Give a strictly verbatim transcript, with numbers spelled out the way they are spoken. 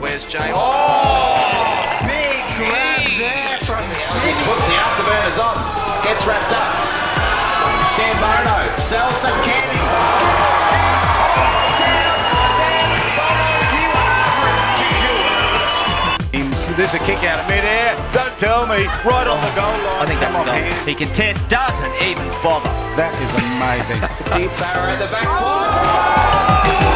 Where's Jay? Oh! Big grab there from Smith. Puts the afterburners on. Gets wrapped up. Sam Bono sells some candy. There's a kick out of mid-air. Don't tell me. Right on the goal line. I think that's a goal. Here. He contests, doesn't even bother. That is amazing. Steve Farrer at the back fly.